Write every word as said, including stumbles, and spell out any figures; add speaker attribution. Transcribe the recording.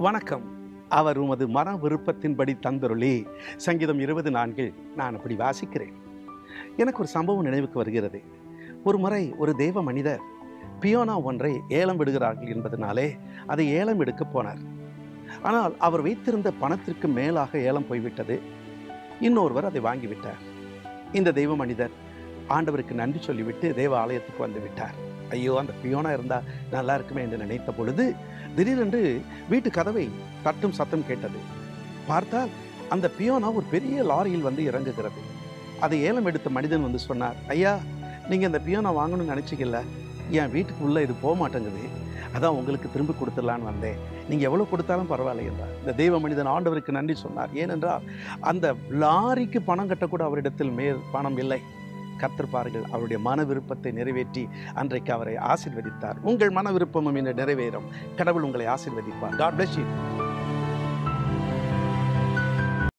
Speaker 1: வணக்கம். அவர் உமது மன விருப்பத்தின்படி தந்தருளி. சங்கீதம் இருபது நான்கில் நான் அப்படி வாசிக்கிறேன். எனக்கு ஒரு சம்பவம் நினைவுக்கு வருகிறது. ஒரு முறை ஒரு தேவ மனிதர் பியோனா ஒன்றை ஏலம் விடுகிறார்கள் என்பதனாலே அதை ஏலம் எடுக்க போனார். ஆனால் அவர் வைத்திருந்த பணத்திற்கு மேலாக ஏலம் போய்விட்டது. இன்னொருவர் அதை வாங்கிவிட்டார். இந்த தெய்வ மனிதர் ஆண்டவருக்கு நன்றி சொல்லிவிட்டு தேவ ஆலயத்துக்கு வந்து விட்டார். ஐயோ, அந்த பியோனா இருந்தால் நல்லா இருக்குமே என்று நினைத்த பொழுது திடீரென்று வீட்டு கதவை தட்டும் சத்தம் கேட்டது. பார்த்தால் அந்த பியோனா ஒரு பெரிய லாரியில் வந்து இறங்குகிறது. அதை ஏலம் எடுத்த மனிதன் வந்து சொன்னார், ஐயா, நீங்கள் இந்த பியோனா வாங்கணும்னு நினச்சிக்கல, என் வீட்டுக்கு உள்ளே இது போக மாட்டேங்குது, அதான் உங்களுக்கு திரும்பி கொடுத்துடலான்னு வந்தேன், நீங்கள் எவ்வளோ கொடுத்தாலும் பரவாயில்லை என்றார். இந்த தெய்வ மனிதன் ஆண்டவருக்கு நன்றி சொன்னார். ஏனென்றால் அந்த லாரிக்கு பணம் கட்டக்கூட அவரிடத்தில் மேல் பணம் இல்லை. கர்த்தர் பாருங்கள், அவருடைய மன விருப்பத்தை நிறைவேற்றி அன்றைக்கு அவரை ஆசீர்வதித்தார். உங்கள் மன விருப்பமும் இன்று நிறைவேறும். கடவுள் உங்களை ஆசீர்வதிப்பார். God bless you.